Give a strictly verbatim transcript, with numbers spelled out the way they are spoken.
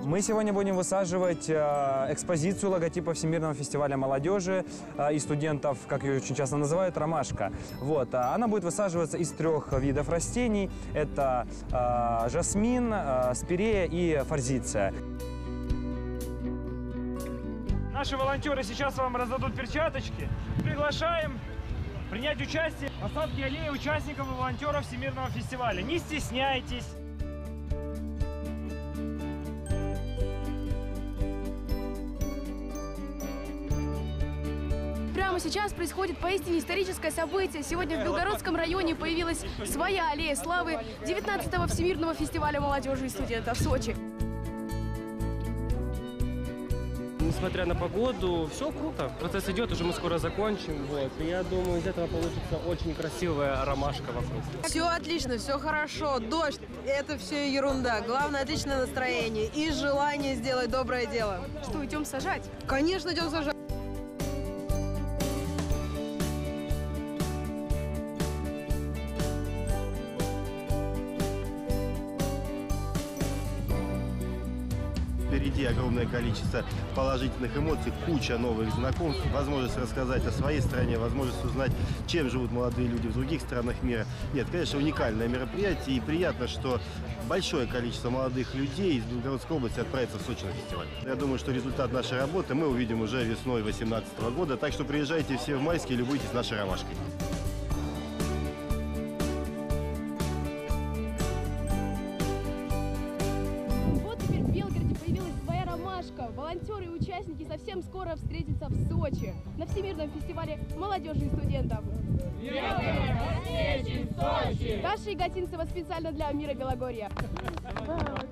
Мы сегодня будем высаживать э, экспозицию логотипа Всемирного фестиваля молодежи э, и студентов, как ее очень часто называют, ромашка. Вот, она будет высаживаться из трех видов растений. Это э, жасмин, э, спирея и форзиция. Наши волонтеры сейчас вам раздадут перчаточки. Приглашаем принять участие в посадке аллеи участников и волонтеров Всемирного фестиваля. Не стесняйтесь. Прямо сейчас происходит поистине историческое событие. Сегодня в Белгородском районе появилась своя аллея славы девятнадцатого Всемирного фестиваля молодежи и студентов в Сочи. Несмотря на погоду, все круто. Процесс идет, уже мы скоро закончим. Вот. И я думаю, из этого получится очень красивая ромашка вокруг. Все отлично, все хорошо. Дождь – это все ерунда. Главное – отличное настроение и желание сделать доброе дело. Что, идем сажать? Конечно, идем сажать. Впереди огромное количество положительных эмоций, куча новых знакомств, возможность рассказать о своей стране, возможность узнать, чем живут молодые люди в других странах мира. Нет, конечно, уникальное мероприятие, и приятно, что большое количество молодых людей из Белгородской области отправится в Сочи на фестиваль. Я думаю, что результат нашей работы мы увидим уже весной две тысячи восемнадцатого года, так что приезжайте все в Майский и любуйтесь нашей ромашкой. Волонтеры и участники совсем скоро встретятся в Сочи на Всемирном фестивале молодежи и студентов. Встречи в Сочи! Даша Игатинцева специально для Мира Белогорья.